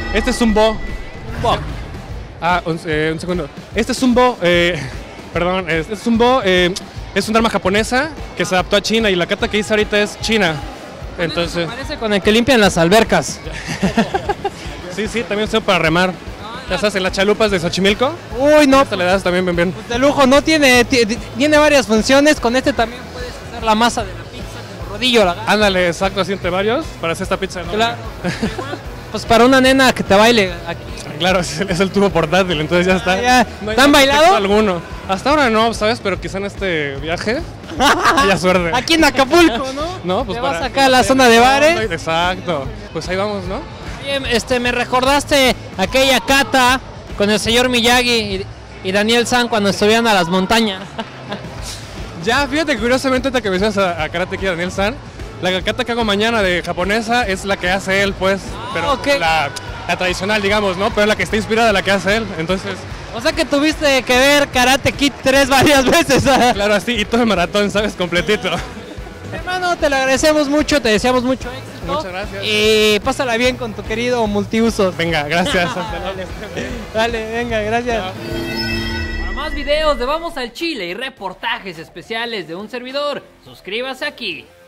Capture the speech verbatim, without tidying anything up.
Este es un bo. Bo. Ah, un, eh, un segundo. Este es un bo, eh, perdón, este es un bo, eh, es un arma japonesa que se adaptó a China y la kata que hice ahorita es china. Entonces, Parece con el que limpian las albercas. sí, sí, también sirve para remar. Ya sabes, en las chalupas de Xochimilco. Uy, no, Esta le das también bien bien. de lujo, no tiene, tiene varias funciones. Con este también puedes hacer la masa de la pizza como rodillo. La Ándale, exacto, así entre varios para hacer esta pizza enorme. Claro. Pues para una nena que te baile aquí. Claro, es el, es el tubo portátil, entonces ya está. Ah, ya. No hay ¿Te han bailado? pretexto alguno. Hasta ahora no, ¿sabes? Pero quizá en este viaje haya suerte. Aquí en Acapulco, ¿no? No, pues Te para vas acá a la zona de bares. Exacto. Pues ahí vamos, ¿no? Bien, este, me recordaste aquella cata con el señor Miyagi y, y Daniel San cuando estuvieron a las montañas. Ya, fíjate que curiosamente ahorita que mencionas a, a Karate Kid Daniel San, la kata que hago mañana de japonesa es la que hace él, pues. Pero ok. la, la tradicional, digamos, ¿no? Pero la que está inspirada en la que hace él. Entonces, O sea que tuviste que ver Karate Kid tres varias veces. claro, así, y todo el maratón, ¿sabes? Completito. Hermano, te lo agradecemos mucho, te deseamos mucho éxito. Muchas gracias. Y pásala bien con tu querido multiusos. Venga, gracias. Hasta luego. Dale, venga, gracias. Para más videos de Vamos al Chile y reportajes especiales de un servidor, suscríbase aquí.